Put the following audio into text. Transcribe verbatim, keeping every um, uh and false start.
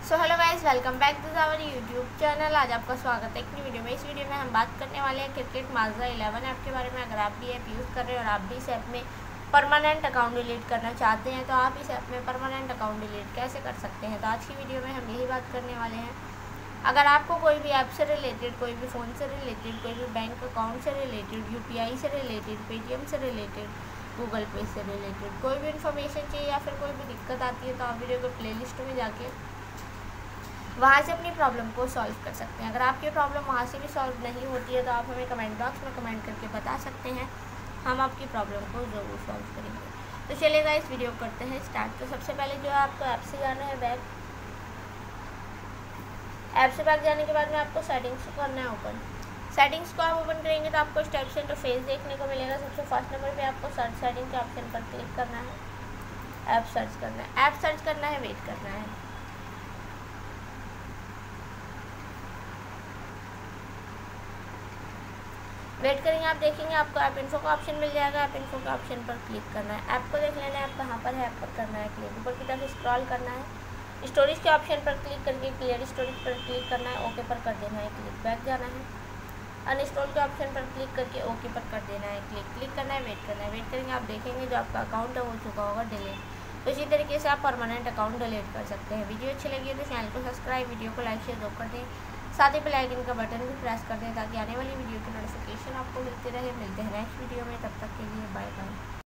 So hello guys, welcome back to our YouTube channel. आज आपका स्वागत है एक नई वीडियो में। इस वीडियो में हम बात करने वाले हैं क्रिकेट माजरा इलेवन ऐप के बारे में। अगर आप भी ऐप यूज़ कर रहे हैं और आप भी इस ऐप में परमानेंट अकाउंट डिलीट करना चाहते हैं तो आप इस ऐप में परमानेंट अकाउंट डिलीट कैसे कर सकते हैं, तो आज की वीडियो में हम यही बात करने वाले हैं। अगर आपको कोई भी ऐप से रिलेटेड, कोई भी फ़ोन से रिलेटेड, कोई भी बैंक अकाउंट से रिलेटेड, यू पी आई से रिलेटेड, पेटीएम से रिलेटेड, गूगल पे से रिलेटेड कोई भी इन्फॉर्मेशन चाहिए या फिर कोई भी दिक्कत आती है तो आप वीडियो को प्लेलिस्ट में जाके वहाँ से अपनी प्रॉब्लम को सॉल्व कर सकते हैं। अगर आपकी प्रॉब्लम वहाँ से भी सॉल्व नहीं होती है तो आप हमें कमेंट बॉक्स में कमेंट करके बता सकते हैं, हम आपकी प्रॉब्लम को ज़रूर सॉल्व करेंगे। तो चलिएगा इस वीडियो करते हैं स्टार्ट। तो सबसे पहले जो है आपको ऐप से जाना है बैक। ऐप से बैक जाने के बाद में आपको सेटिंग्स को करना है ओपन। सेटिंग्स को आप ओपन करेंगे तो आपको इस टाइप से इंटरफेस देखने को मिलेगा। सबसे फर्स्ट नंबर पे आपको सर्च सेटिंग के ऑप्शन पर क्लिक करना है, ऐप सर्च करना है। ऐप सर्च करना है, वेट करना है। वेट करेंगे, आप देखेंगे आपको ऐप इन्फो का ऑप्शन मिल जाएगा। ऐप इन्फो का ऑप्शन पर क्लिक करना है, ऐप को देख लेना है, ऐप कहाँ पर है, ऐप पर करना है क्लिक। ऊपर की तरफ स्क्रॉल करना है, स्टोरेज के ऑप्शन पर क्लिक करके क्लियर स्टोरेज पर क्लिक करना है, ओके पर कर देना है क्लिक। बैक जाना है, अनइंस्टॉल के ऑप्शन पर क्लिक करके ओके पर कर देना है क्लिक। क्लिक करना है, वेट करना है। वेट करेंगे, आप देखेंगे जो आपका अकाउंट है हो चुका होगा डिलीट। तो इसी तरीके से आप परमानेंट अकाउंट डिलीट कर सकते हैं। वीडियो अच्छी लगी तो चैनल को सब्सक्राइब, वीडियो को लाइक शेयर जरूर कर दें, साथ ही बेल आइकन का बटन भी प्रेस कर दें ताकि आने वाली वीडियो की नोटिफिकेशन आपको मिलती रहे। मिलते हैं नेक्स्ट वीडियो में, तब तक के लिए बाय बाय।